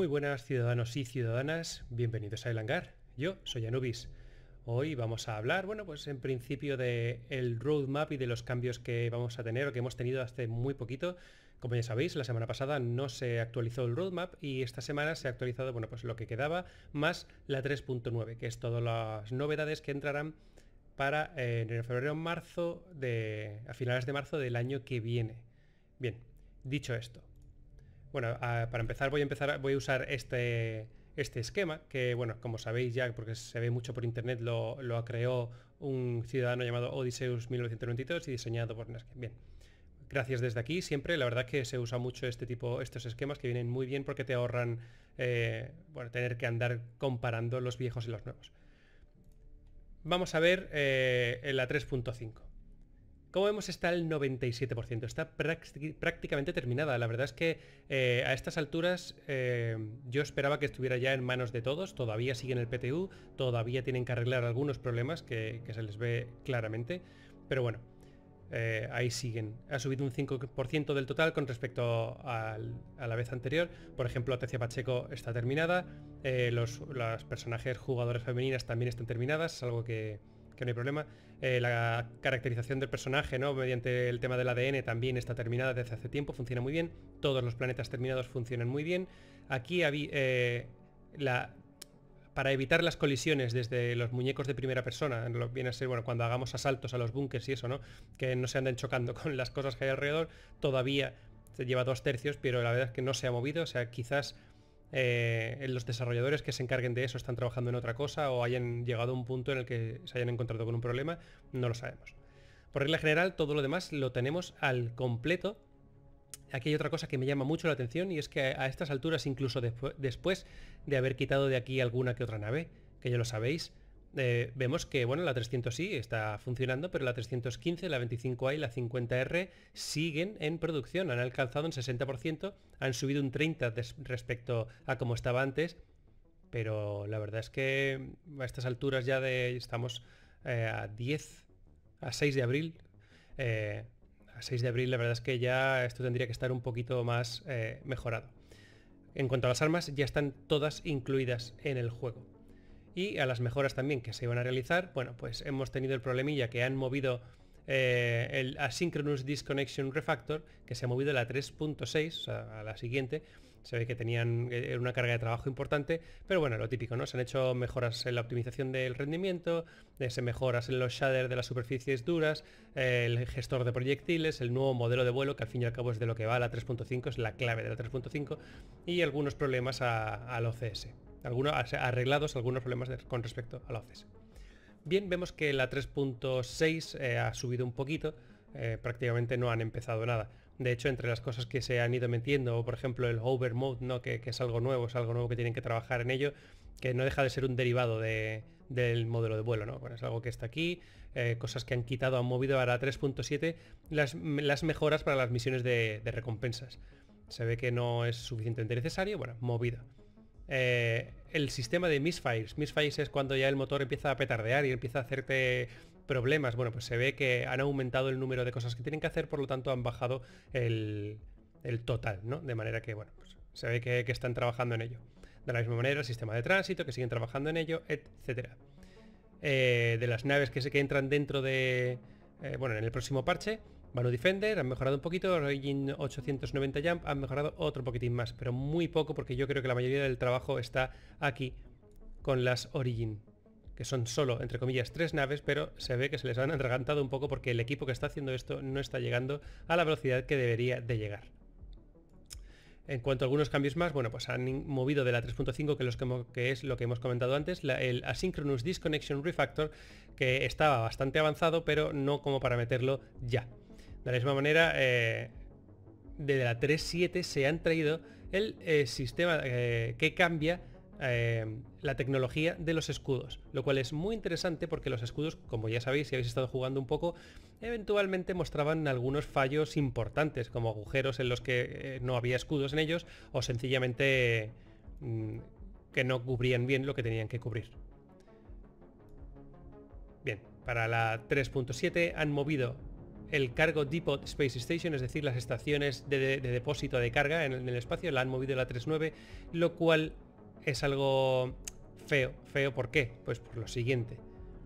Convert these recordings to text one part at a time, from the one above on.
Muy buenas ciudadanos y ciudadanas, bienvenidos a El Hangar. Yo soy Anubis. Hoy vamos a hablar, bueno, pues en principio de el roadmap y de los cambios que vamos a tener o que hemos tenido hace muy poquito. Como ya sabéis, la semana pasada no se actualizó el roadmap y esta semana se ha actualizado, bueno, pues lo que quedaba más la 3.9, que es todas las novedades que entrarán para en febrero-marzo, a finales de marzo del año que viene. Bien, dicho esto. Bueno, para empezar voy a usar este esquema, que bueno, como sabéis ya, porque se ve mucho por internet, lo creó un ciudadano llamado Odysseus 1992 y diseñado por Nesken. Bien, gracias desde aquí siempre, la verdad que se usa mucho estos esquemas que vienen muy bien porque te ahorran bueno, tener que andar comparando los viejos y los nuevos. Vamos a ver en la 3.5. Como vemos está el 97%, está prácticamente terminada. La verdad es que a estas alturas yo esperaba que estuviera ya en manos de todos, todavía sigue en el PTU, todavía tienen que arreglar algunos problemas que se les ve claramente, pero bueno, ahí siguen. Ha subido un 5% del total con respecto a la vez anterior. Por ejemplo, Atecia Pacheco está terminada, las personajes jugadoras femeninas también están terminadas, es algo que no hay problema. La caracterización del personaje, ¿no?, mediante el tema del ADN también está terminada desde hace tiempo, funciona muy bien. Todos los planetas terminados funcionan muy bien. Aquí para evitar las colisiones desde los muñecos de primera persona, viene a ser, bueno, cuando hagamos asaltos a los búnkers y eso, ¿no?, que no se anden chocando con las cosas que hay alrededor, todavía se lleva 2/3, pero la verdad es que no se ha movido. O sea, quizás los desarrolladores que se encarguen de eso están trabajando en otra cosa o hayan llegado a un punto en el que se hayan encontrado con un problema, no lo sabemos. Por regla general, todo lo demás lo tenemos al completo. Aquí hay otra cosa que me llama mucho la atención y es que a estas alturas, incluso después de haber quitado de aquí alguna que otra nave, que ya lo sabéis, vemos que bueno, la 300 sí está funcionando, pero la 315, la 25A y la 50R siguen en producción, han alcanzado un 60%, han subido un 30% respecto a como estaba antes, pero la verdad es que a estas alturas ya estamos a 6 de abril, a 6 de abril la verdad es que ya esto tendría que estar un poquito más mejorado. En cuanto a las armas, ya están todas incluidas en el juego. Y a las mejoras también que se iban a realizar, bueno, pues hemos tenido el problemilla que han movido el Asynchronous Disconnection Refactor, que se ha movido a la 3.6, o sea, a la siguiente. Se ve que tenían una carga de trabajo importante, pero bueno, lo típico, ¿no? Se han hecho mejoras en la optimización del rendimiento, mejoras en los shaders de las superficies duras, el gestor de proyectiles, el nuevo modelo de vuelo, que al fin y al cabo es de lo que va a la 3.5, es la clave de la 3.5, y algunos problemas al OCS. Arreglados algunos problemas con respecto a la OCS. Bien, vemos que la 3.6 ha subido un poquito, prácticamente no han empezado nada. De hecho, entre las cosas que se han ido metiendo, por ejemplo el Hover Mode, ¿no?, que es algo nuevo que tienen que trabajar en ello, que no deja de ser un derivado del modelo de vuelo, ¿no? Bueno, es algo que está aquí, cosas que han quitado, han movido a la 3.7 las mejoras para las misiones de recompensas. Se ve que no es suficientemente necesario, bueno, movido. El sistema de misfires. Misfires es cuando ya el motor empieza a petardear y empieza a hacerte problemas. Bueno, pues se ve que han aumentado el número de cosas que tienen que hacer, por lo tanto han bajado el total, ¿no? De manera que, bueno, pues se ve que están trabajando en ello. De la misma manera, el sistema de tránsito, que siguen trabajando en ello, etcétera. De las naves que entran dentro de... bueno, en el próximo parche, Banu Defender han mejorado un poquito, Origin 890 Jump han mejorado otro poquitín más, pero muy poco, porque yo creo que la mayoría del trabajo está aquí con las Origin, que son solo, entre comillas, 3 naves, pero se ve que se les han atragantado un poco porque el equipo que está haciendo esto no está llegando a la velocidad que debería de llegar. En cuanto a algunos cambios más, bueno, pues han movido de la 3.5, que es lo que hemos comentado antes, el Asynchronous Disconnection Refactor, que estaba bastante avanzado, pero no como para meterlo ya. De la misma manera, de la 3.7 se han traído el sistema que cambia la tecnología de los escudos, lo cual es muy interesante porque los escudos, como ya sabéis si habéis estado jugando un poco, eventualmente mostraban algunos fallos importantes, como agujeros en los que no había escudos en ellos, o sencillamente que no cubrían bien lo que tenían que cubrir. Bien, para la 3.7 han movido el Cargo Depot Space Station, es decir, las estaciones de depósito de carga en el espacio, la han movido a la 3.9, lo cual es algo feo. ¿Feo por qué? Pues por lo siguiente.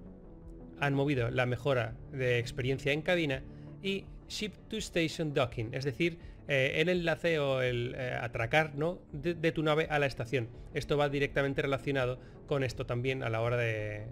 Han movido la mejora de experiencia en cabina y Ship to Station Docking, es decir, el enlace o el atracar, ¿no?, de tu nave a la estación. Esto va directamente relacionado con esto también a la hora de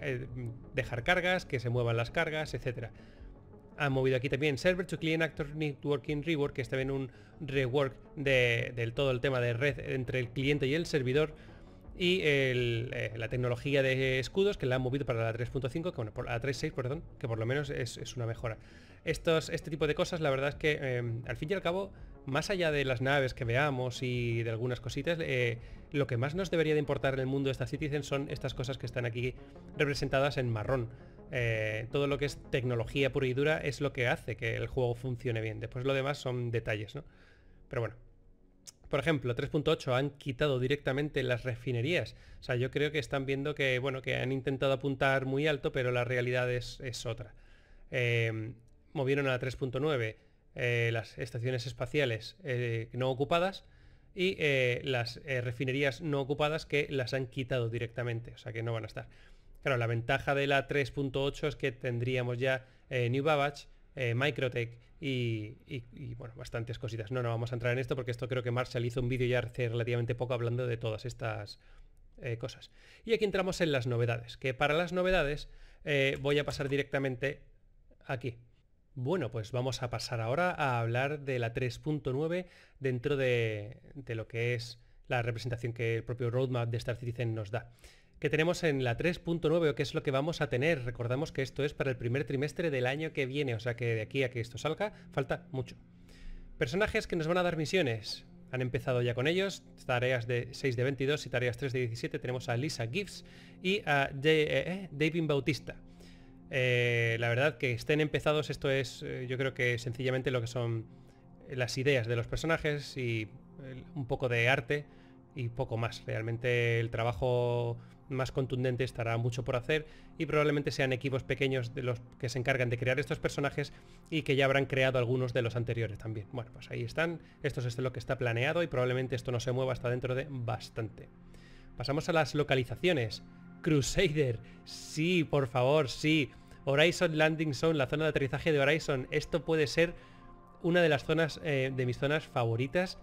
dejar cargas, que se muevan las cargas, etcétera. Han movido aquí también Server to Client Actor Networking Rework, que es también un rework del todo el tema de red entre el cliente y el servidor. Y la tecnología de escudos, que la han movido para la 3.5, que bueno, por la 3.6, perdón, que por lo menos es una mejora. Este tipo de cosas, la verdad es que al fin y al cabo, más allá de las naves que veamos y de algunas cositas, lo que más nos debería de importar en el mundo de esta Citizen son estas cosas que están aquí representadas en marrón. Todo lo que es tecnología pura y dura es lo que hace que el juego funcione bien. Después lo demás son detalles, ¿no? Pero bueno. Por ejemplo, 3.8 han quitado directamente las refinerías. O sea, yo creo que están viendo que, bueno, que han intentado apuntar muy alto, pero la realidad es otra. Movieron a la 3.9 las estaciones espaciales no ocupadas y las refinerías no ocupadas, que las han quitado directamente, o sea que no van a estar. Claro, la ventaja de la 3.8 es que tendríamos ya New Babbage, Microtech y bueno, bastantes cositas. No vamos a entrar en esto porque esto creo que Marshall hizo un vídeo ya hace relativamente poco hablando de todas estas cosas. Y aquí entramos en las novedades, que para las novedades voy a pasar directamente aquí. Bueno, pues vamos a pasar ahora a hablar de la 3.9 dentro de lo que es la representación que el propio roadmap de Star Citizen nos da. Que tenemos en la 3.9 o qué es lo que vamos a tener. Recordamos que esto es para el primer trimestre del año que viene, o sea que de aquí a que esto salga falta mucho. Personajes que nos van a dar misiones. Han empezado ya con ellos, tareas de 6 de 22 y tareas 3 de 17. Tenemos a Lisa Gibbs y a David Bautista. La verdad que estén empezados, esto es yo creo que sencillamente lo que son las ideas de los personajes y un poco de arte y poco más. Realmente el trabajo más contundente estará mucho por hacer y probablemente sean equipos pequeños de los que se encargan de crear estos personajes y que ya habrán creado algunos de los anteriores también. Bueno, pues ahí están. Esto es lo que está planeado y probablemente esto no se mueva hasta dentro de bastante. Pasamos a las localizaciones. Crusader, sí, por favor, sí. Horizon Landing Zone, la zona de aterrizaje de Horizon. Esto puede ser una de las zonas, de mis zonas favoritas.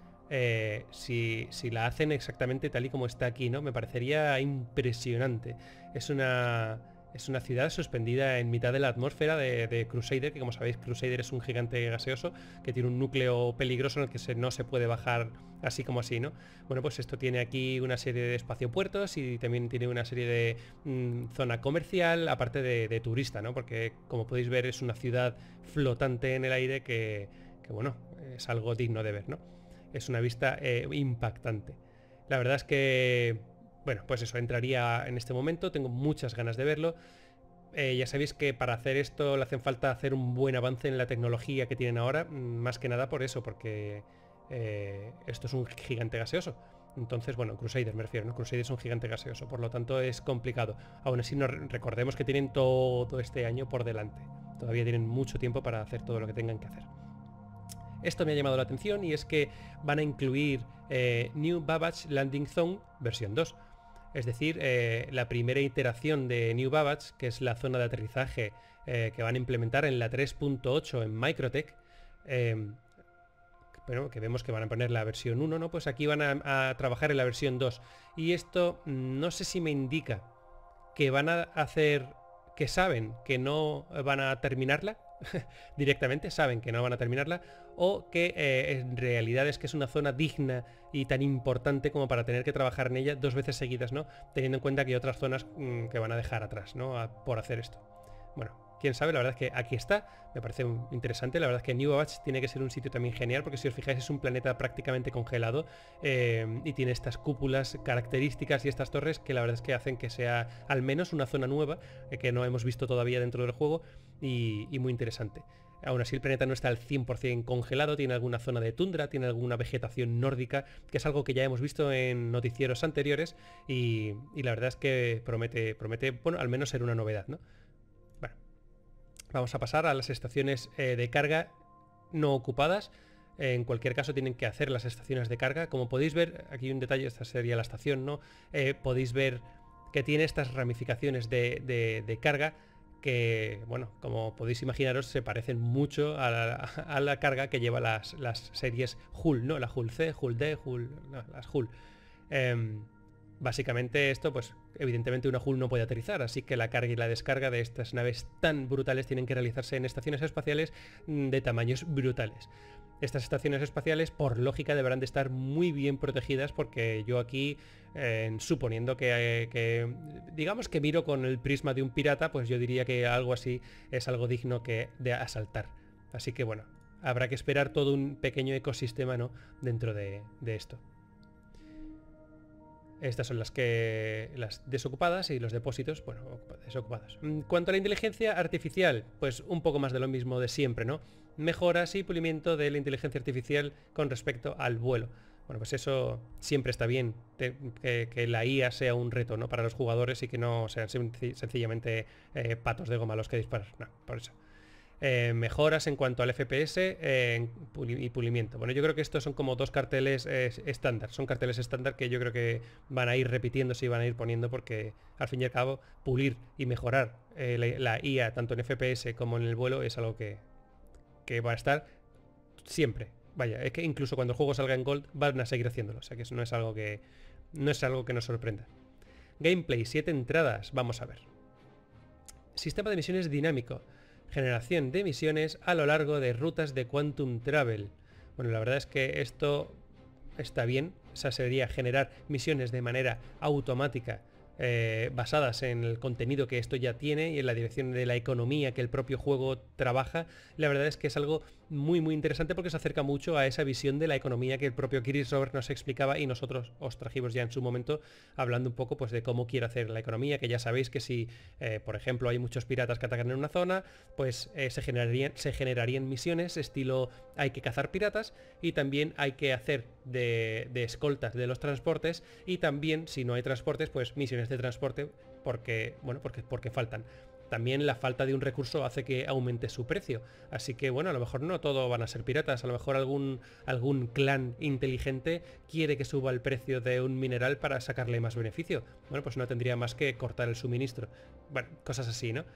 Si la hacen exactamente tal y como está aquí, ¿no? Me parecería impresionante. Es una ciudad suspendida en mitad de la atmósfera de Crusader, que como sabéis Crusader es un gigante gaseoso que tiene un núcleo peligroso en el que no se puede bajar así como así, ¿no? Bueno, pues esto tiene aquí una serie de espaciopuertos y también tiene una serie de zona comercial, aparte de turista, ¿no? Porque como podéis ver es una ciudad flotante en el aire que bueno, es algo digno de ver, ¿no? Es una vista impactante. La verdad es que, bueno, pues eso, entraría en este momento, tengo muchas ganas de verlo. Ya sabéis que para hacer esto le hacen falta hacer un buen avance en la tecnología que tienen ahora, más que nada por eso, porque esto es un gigante gaseoso. Entonces, bueno, Crusader me refiero, ¿no? Crusader es un gigante gaseoso, por lo tanto es complicado. Aún así, recordemos que tienen todo este año por delante. Todavía tienen mucho tiempo para hacer todo lo que tengan que hacer. Esto me ha llamado la atención y es que van a incluir New Babbage Landing Zone versión 2. Es decir, la primera iteración de New Babbage, que es la zona de aterrizaje que van a implementar en la 3.8 en Microtech. Bueno, que vemos que van a poner la versión 1, ¿no? Pues aquí van a trabajar en la versión 2. Y esto no sé si me indica que van a hacer, que saben que no van a terminarla directamente, saben que no van a terminarla, o que en realidad es que es una zona digna y tan importante como para tener que trabajar en ella 2 veces seguidas, ¿no? Teniendo en cuenta que hay otras zonas que van a dejar atrás, ¿no? Por hacer esto. Bueno, quién sabe, la verdad es que aquí está, me parece interesante. La verdad es que New Babbage tiene que ser un sitio también genial, porque si os fijáis es un planeta prácticamente congelado y tiene estas cúpulas características y estas torres que la verdad es que hacen que sea al menos una zona nueva que no hemos visto todavía dentro del juego y muy interesante. Aún así el planeta no está al 100% congelado, tiene alguna zona de tundra, tiene alguna vegetación nórdica, que es algo que ya hemos visto en noticieros anteriores y la verdad es que promete, bueno, al menos ser una novedad, ¿no? Bueno, Vamos a pasar a las estaciones de carga no ocupadas. En cualquier caso tienen que hacer las estaciones de carga. Como podéis ver, aquí un detalle, esta sería la estación, ¿no? Podéis ver que tiene estas ramificaciones de carga que, bueno, como podéis imaginaros, se parecen mucho a la carga que lleva las series Hull, ¿no? La Hull C, Hull D, las Hull. Básicamente esto, pues evidentemente una Hull no puede aterrizar, así que la carga y la descarga de estas naves tan brutales tienen que realizarse en estaciones espaciales de tamaños brutales. Estas estaciones espaciales, por lógica, deberán de estar muy bien protegidas, porque yo aquí, suponiendo que digamos que miro con el prisma de un pirata, pues yo diría que algo así es algo digno de asaltar. Así que bueno, habrá que esperar todo un pequeño ecosistema, ¿no?, dentro de esto. Estas son las desocupadas, y los depósitos, bueno, desocupados. En cuanto a la inteligencia artificial, pues un poco más de lo mismo de siempre, ¿no? Mejoras y pulimiento de la inteligencia artificial con respecto al vuelo. Bueno, pues eso siempre está bien, que la IA sea un reto, ¿no?, para los jugadores, y que no sean sencillamente patos de goma los que disparan. No, por eso. Mejoras en cuanto al FPS y pulimiento. Bueno, yo creo que estos son como dos carteles estándar. Son carteles estándar que yo creo que van a ir repitiéndose y van a ir poniendo, porque al fin y al cabo pulir y mejorar la IA tanto en FPS como en el vuelo es algo que va a estar siempre. Vaya, es que incluso cuando el juego salga en Gold van a seguir haciéndolo. O sea que eso no es algo que nos sorprenda. Gameplay, 7 entradas. Vamos a ver. Sistema de misiones dinámico. Generación de misiones a lo largo de rutas de Quantum Travel. Bueno, la verdad es que esto está bien. O sea, sería generar misiones de manera automática, basadas en el contenido que esto ya tiene y en la dirección de la economía que el propio juego trabaja. La verdad es que es algo muy muy interesante, porque se acerca mucho a esa visión de la economía que el propio Chris Roberts nos explicaba, y nosotros os trajimos ya en su momento, hablando un poco pues de cómo quiere hacer la economía, que ya sabéis que si por ejemplo hay muchos piratas que atacan en una zona, pues se generarían misiones estilo hay que cazar piratas, y también hay que hacer de escoltas de los transportes, y también si no hay transportes, pues misiones de transporte, porque faltan. También la falta de un recurso hace que aumente su precio. Así que bueno, a lo mejor no todo van a ser piratas. A lo mejor algún clan inteligente quiere que suba el precio de un mineral para sacarle más beneficio. Bueno, pues no tendría más que cortar el suministro. Bueno, cosas así, ¿no?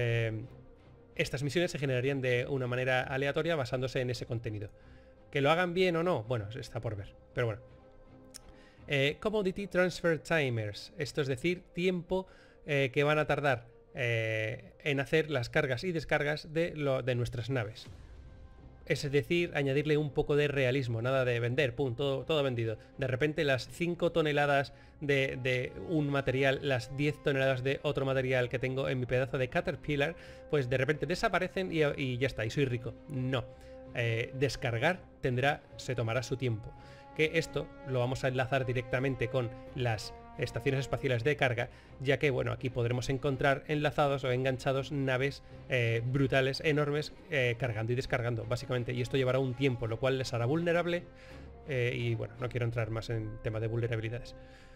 Estas misiones se generarían de una manera aleatoria basándose en ese contenido. Que lo hagan bien o no, bueno, está por ver. Pero bueno. Commodity Transfer Timers. Esto es decir, tiempo que van a tardar en hacer las cargas y descargas de nuestras naves. Es decir, añadirle un poco de realismo, nada de vender, pum, todo vendido. De repente las 5 toneladas de un material, las 10 toneladas de otro material que tengo en mi pedazo de Caterpillar, pues de repente desaparecen y ya está, y soy rico. No. Descargar se tomará su tiempo. Que esto lo vamos a enlazar directamente con las estaciones espaciales de carga, ya que bueno, aquí podremos encontrar enlazados o enganchados naves brutales, enormes, cargando y descargando básicamente, y esto llevará un tiempo, lo cual les hará vulnerable, y bueno, no quiero entrar más en tema de vulnerabilidades.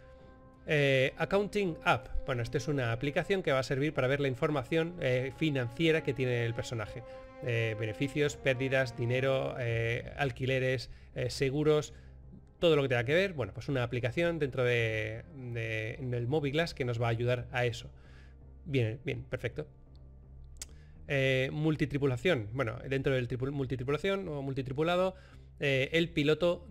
Accounting App, bueno, esta es una aplicación que va a servir para ver la información financiera que tiene el personaje, beneficios, pérdidas, dinero, alquileres, seguros, todo lo que tenga que ver. Bueno, pues una aplicación dentro del Moby-Glass que nos va a ayudar a eso. Bien, perfecto. Multitripulación. Bueno, dentro del multitripulación o multitripulado, el piloto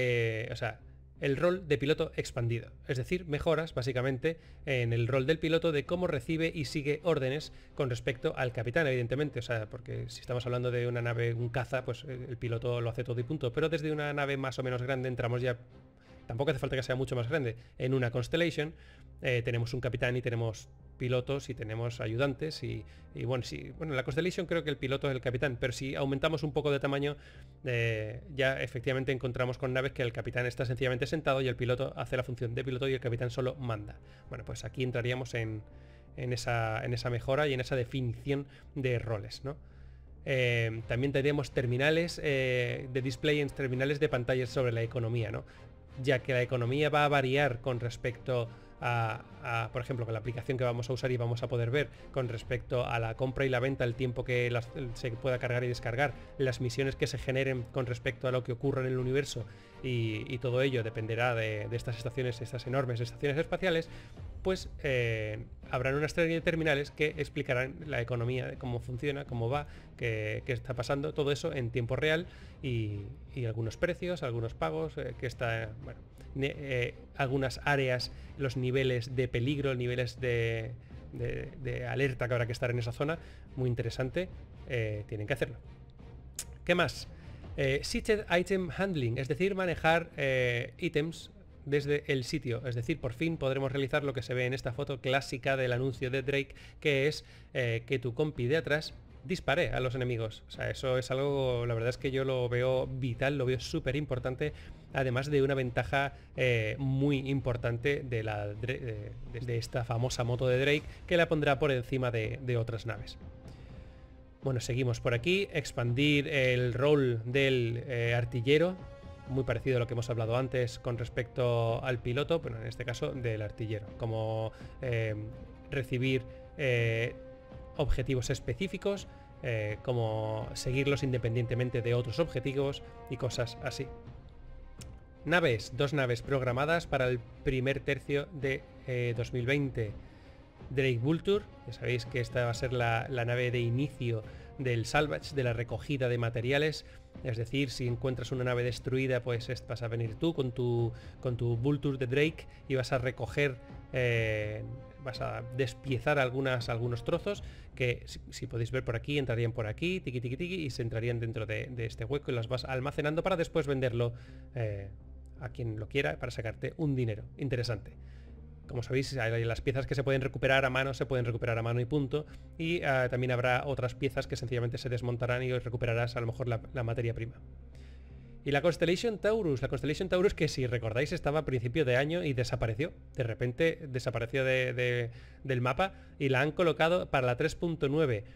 el rol de piloto expandido. Es decir, mejoras básicamente en el rol del piloto de cómo recibe y sigue órdenes con respecto al capitán, evidentemente. O sea, porque si estamos hablando de una nave, un caza, pues el piloto lo hace todo y punto. Pero desde una nave más o menos grande entramos ya, tampoco hace falta que sea mucho más grande, en una Constellation. Tenemos un capitán y tenemos pilotos y tenemos ayudantes y bueno, en la Constellation creo que el piloto es el capitán, pero si aumentamos un poco de tamaño, ya efectivamente encontramos con naves que el capitán está sencillamente sentado y el piloto hace la función de piloto y el capitán solo manda. Bueno, pues aquí entraríamos en esa mejora y en esa definición de roles, ¿no? También tendríamos terminales de display, en terminales de pantallas sobre la economía, ¿no? Ya que la economía va a variar con respecto por ejemplo, con la aplicación que vamos a usar y vamos a poder ver con respecto a la compra y la venta, el tiempo que se pueda cargar y descargar, las misiones que se generen con respecto a lo que ocurra en el universo y todo ello dependerá de estas estaciones, estas enormes estaciones espaciales, pues habrán una serie de terminales que explicarán la economía, de cómo funciona, cómo va, qué está pasando, todo eso en tiempo real y algunos precios, algunos pagos, que está, bueno, algunas áreas, los niveles de peligro, niveles de alerta que habrá que estar en esa zona, muy interesante, tienen que hacerlo. ¿Qué más? Seated Item Handling, es decir, manejar ítems desde el sitio, es decir, por fin podremos realizar lo que se ve en esta foto clásica del anuncio de Drake, que es que tu compi de atrás dispare a los enemigos. O sea, eso es algo, la verdad es que yo lo veo vital, lo veo súper importante, además de una ventaja muy importante de esta famosa moto de Drake, que la pondrá por encima de otras naves. Bueno, seguimos por aquí. Expandir el rol del artillero, muy parecido a lo que hemos hablado antes con respecto al piloto, pero en este caso del artillero, como recibir objetivos específicos, como seguirlos independientemente de otros objetivos y cosas así. Naves, 2 naves programadas para el primer tercio de 2020. Drake Vulture, ya sabéis que esta va a ser la nave de inicio del salvage, de la recogida de materiales. Es decir, si encuentras una nave destruida, pues vas a venir tú con tu Vulture de Drake y vas a recoger, vas a despiezar algunos trozos que, si podéis ver por aquí, entrarían por aquí, tiqui tiqui tiqui, y se entrarían dentro de este hueco y las vas almacenando para después venderlo a quien lo quiera para sacarte un dinero interesante. Como sabéis, las piezas que se pueden recuperar a mano se pueden recuperar a mano y punto. Y también habrá otras piezas que sencillamente se desmontarán y recuperarás a lo mejor la materia prima. Y la Constellation Taurus. La Constellation Taurus, que si recordáis estaba a principio de año y desapareció. De repente desapareció del mapa y la han colocado para la 3.9.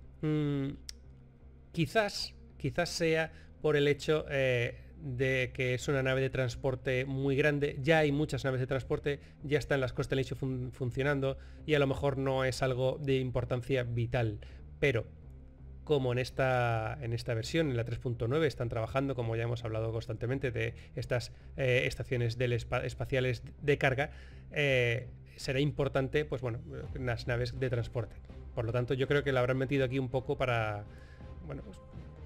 Quizás sea por el hecho de que es una nave de transporte muy grande. Ya hay muchas naves de transporte, ya están las Constellation funcionando y a lo mejor no es algo de importancia vital, pero como en esta versión, en la 3.9, están trabajando, como ya hemos hablado constantemente, de estas estaciones espaciales de carga, será importante, pues bueno, las naves de transporte. Por lo tanto, yo creo que la habrán metido aquí un poco para, bueno, pues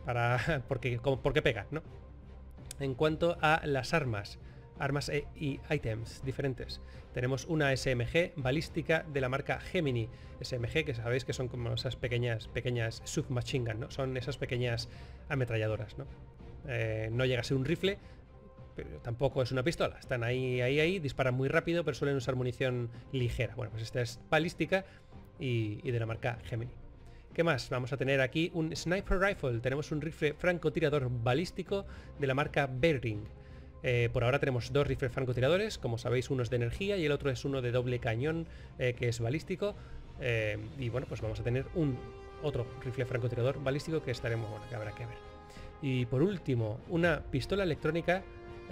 porque pega, ¿no? En cuanto a las armas y ítems diferentes, tenemos una SMG balística de la marca Gemini. SMG, que sabéis que son como esas pequeñas submachine gun, ¿no? Son esas pequeñas ametralladoras, ¿no? No llega a ser un rifle, pero tampoco es una pistola. Están ahí, disparan muy rápido, pero suelen usar munición ligera. Bueno, pues esta es balística y de la marca Gemini. ¿Qué más? Vamos a tener aquí un Sniper Rifle. Tenemos un rifle francotirador balístico de la marca Bearing. Por ahora tenemos 2 rifles francotiradores. Como sabéis, uno es de energía y el otro es uno de doble cañón, que es balístico. Y bueno, pues vamos a tener otro rifle francotirador balístico que estaremos, bueno, que habrá que ver. Y por último, una pistola electrónica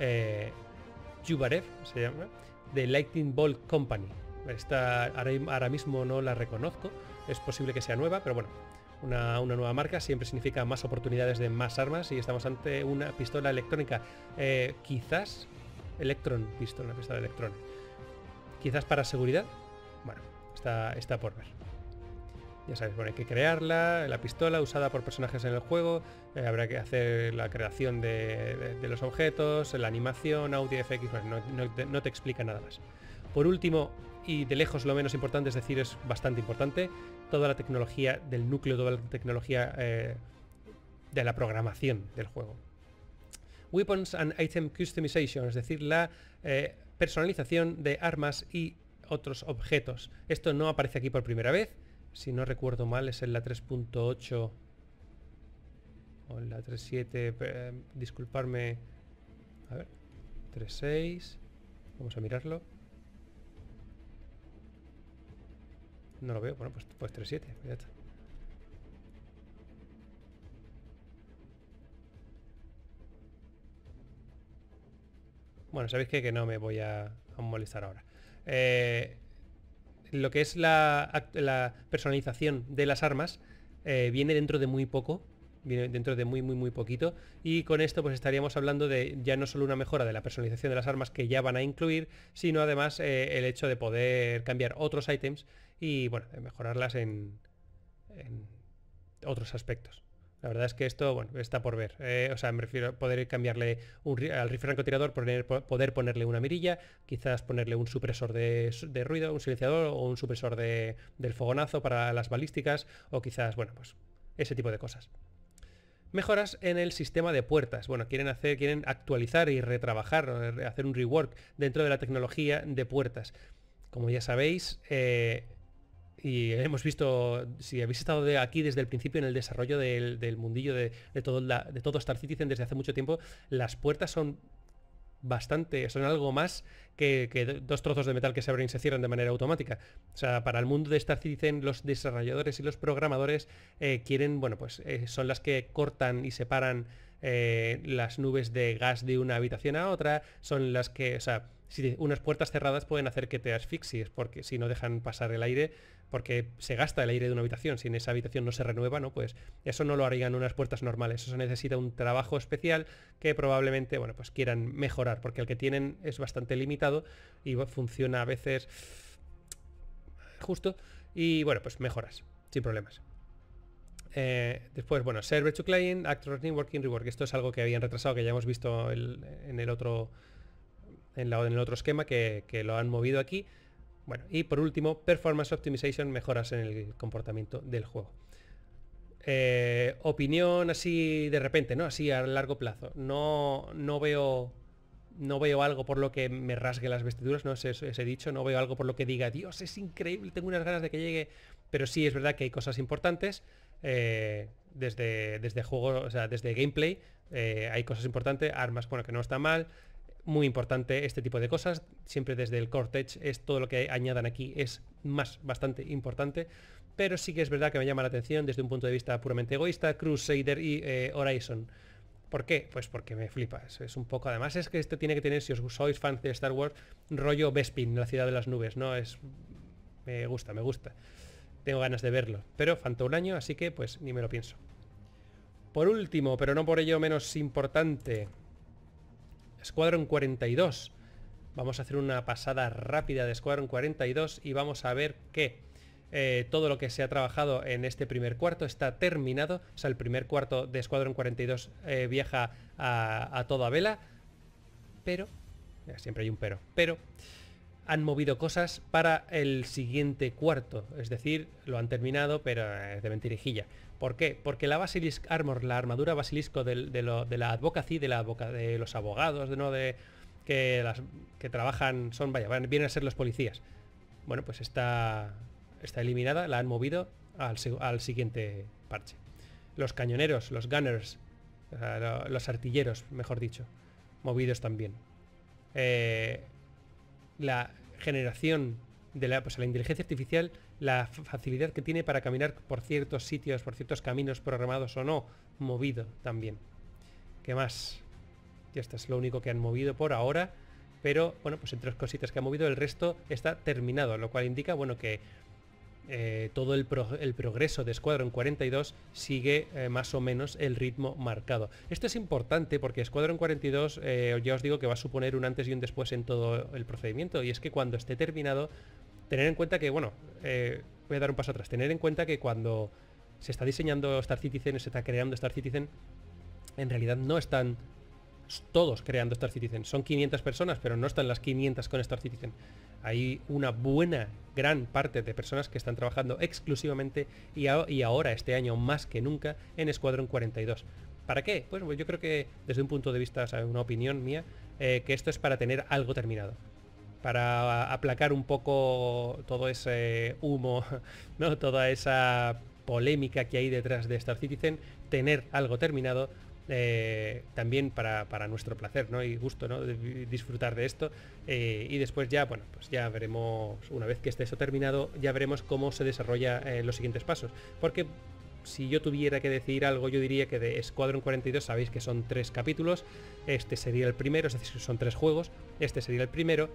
Yubarev, se llama, de Lightning Bolt Company. Esta ahora mismo no la reconozco. Es posible que sea nueva, pero bueno, una nueva marca siempre significa más oportunidades de más armas y estamos ante una pistola electrónica, quizás Electron Pistol, una pistola Electron, quizás para seguridad. Bueno, está por ver. Ya sabéis, bueno, hay que crearla, la pistola usada por personajes en el juego, habrá que hacer la creación de los objetos, la animación, audio, FX, bueno, no te explica nada más. Por último, y de lejos lo menos importante, es decir, es bastante importante, toda la tecnología del núcleo, toda la tecnología de la programación del juego. Weapons and Item Customization, es decir, la personalización de armas y otros objetos. Esto no aparece aquí por primera vez. Si no recuerdo mal, es en la 3.8 o en la 3.7. Disculparme. A ver. 3.6. Vamos a mirarlo. No lo veo. Bueno, pues 3.7. Ya está. Bueno, sabéis que no me voy a molestar ahora. lo que es la personalización de las armas viene dentro de muy poco. Viene dentro de muy poquito, y con esto pues estaríamos hablando de ya no solo una mejora de la personalización de las armas que ya van a incluir, sino además el hecho de poder cambiar otros ítems y bueno, de mejorarlas en otros aspectos. La verdad es que esto, bueno, está por ver. O sea, me refiero a poder cambiarle al rifle francotirador, poder ponerle una mirilla, quizás ponerle un supresor de ruido, un silenciador o un supresor del fogonazo para las balísticas, o quizás, bueno, pues ese tipo de cosas. Mejoras en el sistema de puertas. Bueno, quieren actualizar y retrabajar, hacer un rework dentro de la tecnología de puertas. Como ya sabéis, y hemos visto, si habéis estado aquí desde el principio en el desarrollo del mundillo de todo Star Citizen desde hace mucho tiempo, las puertas son algo más que dos trozos de metal que se abren y se cierran de manera automática. O sea, para el mundo de Star Citizen, los desarrolladores y los programadores quieren, bueno, pues son las que cortan y separan las nubes de gas de una habitación a otra, son las que, o sea, si unas puertas cerradas pueden hacer que te asfixies, porque si no dejan pasar el aire, porque se gasta el aire de una habitación, si en esa habitación no se renueva, ¿no? Pues eso no lo harían unas puertas normales, eso necesita un trabajo especial que probablemente, bueno, pues quieran mejorar, porque el que tienen es bastante limitado y funciona a veces justo, y bueno, pues mejoras, sin problemas. Después, bueno, Server to Client, Actor Networking Rework. Esto es algo que habían retrasado, que ya hemos visto en el otro esquema, que lo han movido aquí. Bueno, y por último, Performance Optimization, mejoras en el comportamiento del juego. Opinión así de repente, ¿no? Así a largo plazo. No veo algo por lo que me rasgue las vestiduras, no sé, ese dicho, no veo algo por lo que diga, Dios, es increíble, tengo unas ganas de que llegue. Pero sí es verdad que hay cosas importantes. Desde juego, o sea, desde gameplay, hay cosas importantes, armas, bueno, que no está mal. Muy importante este tipo de cosas, siempre desde el Cortex, es todo lo que añadan aquí es bastante importante, pero sí que es verdad que me llama la atención desde un punto de vista puramente egoísta, Crusader y Horizon. ¿Por qué? Pues porque me flipa, es un poco, además es que esto tiene que tener, si os sois fans de Star Wars, rollo Bespin, la ciudad de las nubes, ¿no? Me gusta, tengo ganas de verlo, pero falta un año, así que pues ni me lo pienso. Por último, pero no por ello menos importante, Squadron 42. Vamos a hacer una pasada rápida de Squadron 42 y vamos a ver que todo lo que se ha trabajado en este primer cuarto está terminado. O sea, el primer cuarto de Squadron 42 viaja a toda vela, pero, siempre hay un pero han movido cosas para el siguiente cuarto, es decir, lo han terminado, pero de mentirijilla. ¿Por qué? Porque la Basilisk Armor, la armadura basilisco de la Advocacy, de los abogados, que trabajan, vienen a ser los policías. Bueno, pues está eliminada, la han movido al siguiente parche. Los cañoneros, los gunners, los artilleros, mejor dicho, movidos también. La generación de la inteligencia artificial, la facilidad que tiene para caminar por ciertos sitios, por ciertos caminos programados o no, movido también. ¿Qué más? Y esto es lo único que han movido por ahora, pero bueno, pues entre las cositas que ha movido, el resto está terminado, lo cual indica, bueno, que todo el progreso de Squadron 42 sigue más o menos el ritmo marcado. Esto es importante porque Squadron 42 ya os digo que va a suponer un antes y un después en todo el procedimiento, y es que cuando esté terminado, tener en cuenta que, bueno, voy a dar un paso atrás, tener en cuenta que cuando se está diseñando Star Citizen, se está creando Star Citizen, en realidad no están todos creando Star Citizen. Son 500 personas, pero no están las 500 con Star Citizen. Hay una gran parte de personas que están trabajando exclusivamente y ahora, este año más que nunca, en Squadron 42. ¿Para qué? Pues yo creo que desde un punto de vista, o sea, una opinión mía, que esto es para tener algo terminado. Para aplacar un poco todo ese humo, ¿no? Toda esa polémica que hay detrás de Star Citizen, tener algo terminado. También para nuestro placer, ¿no? Y gusto, ¿no? De disfrutar de esto, y después ya, bueno, pues ya veremos, una vez que esté eso terminado, ya veremos cómo se desarrolla los siguientes pasos, porque si yo tuviera que decir algo, yo diría que de Squadron 42 sabéis que son 3 capítulos, este sería el primero, es decir, son 3 juegos, este sería el primero,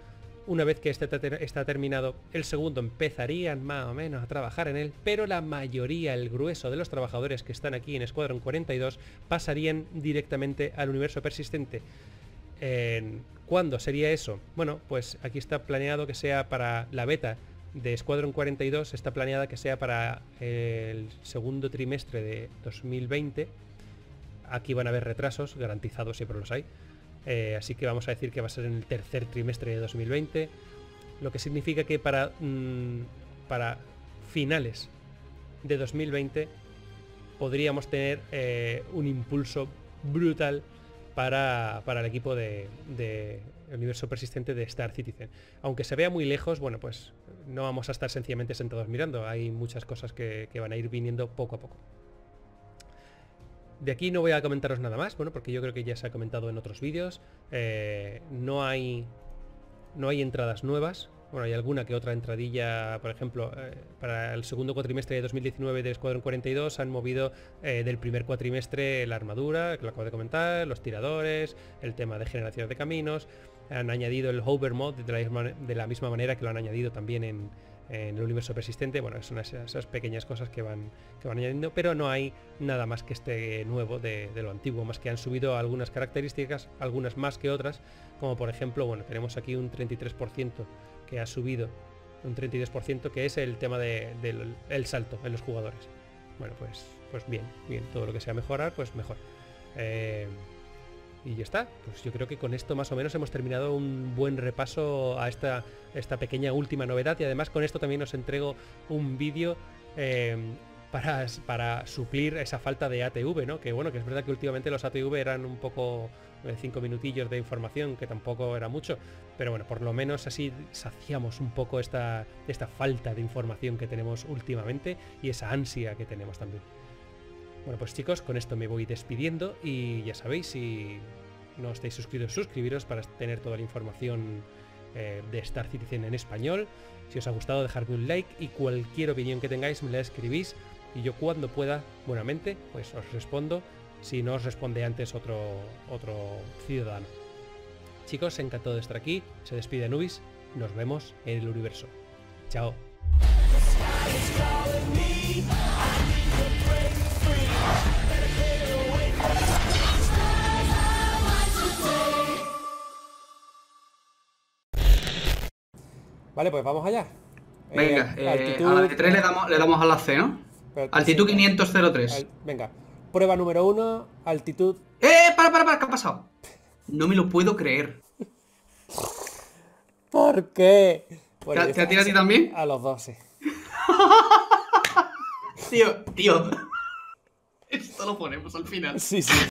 Una vez que este está terminado, el segundo empezarían más o menos a trabajar en él, pero la mayoría, el grueso de los trabajadores que están aquí en Squadron 42 pasarían directamente al universo persistente. ¿Cuándo sería eso? Bueno, pues aquí está planeado que sea para la beta de Squadron 42, está planeada que sea para el segundo trimestre de 2020. Aquí van a haber retrasos, garantizados, siempre los hay. Así que vamos a decir que va a ser en el tercer trimestre de 2020, lo que significa que para finales de 2020 podríamos tener un impulso brutal para el equipo de universo persistente de Star Citizen. Aunque se vea muy lejos, bueno, pues no vamos a estar sencillamente sentados mirando, hay muchas cosas que van a ir viniendo poco a poco. De aquí no voy a comentaros nada más, bueno, porque yo creo que ya se ha comentado en otros vídeos. No hay entradas nuevas. Bueno, hay alguna que otra entradilla, por ejemplo, para el segundo cuatrimestre de 2019 de Escuadrón 42 han movido del primer cuatrimestre la armadura, que lo acabo de comentar, los tiradores, el tema de generación de caminos, han añadido el hover mod de la misma manera que lo han añadido también en el universo persistente. Bueno, son esas pequeñas cosas que van añadiendo, pero no hay nada más que esté nuevo de lo antiguo, más que han subido algunas características, algunas más que otras, como por ejemplo, bueno, tenemos aquí un 33% que ha subido, un 32%, que es el tema del salto en los jugadores. Bueno, pues bien, todo lo que sea mejorar, pues mejor. Y ya está, pues yo creo que con esto más o menos hemos terminado un buen repaso a esta pequeña última novedad, y además con esto también os entrego un vídeo para suplir esa falta de ATV, ¿no? Que bueno, que es verdad que últimamente los ATV eran un poco 5 minutillos de información, que tampoco era mucho, pero bueno, por lo menos así saciamos un poco esta falta de información que tenemos últimamente y esa ansia que tenemos también. Bueno, pues chicos, con esto me voy despidiendo y ya sabéis, si no estáis suscritos, suscribiros para tener toda la información de Star Citizen en español. Si os ha gustado, dejadme un like y cualquier opinión que tengáis me la escribís y yo cuando pueda, buenamente, pues os respondo, si no os responde antes otro ciudadano. Chicos, encantado de estar aquí, se despide Anubis, nos vemos en el universo. Chao. Vale, pues vamos allá. Venga, altitud... a la de 3 le damos a la C, ¿no? Altitud 500-03. Venga, prueba número 1, altitud... Para, ¿qué ha pasado? No me lo puedo creer. ¿Por qué? Bueno, ¿Te ha tirado a ti también? A los dos, sí. Tío, esto lo ponemos al final. Sí.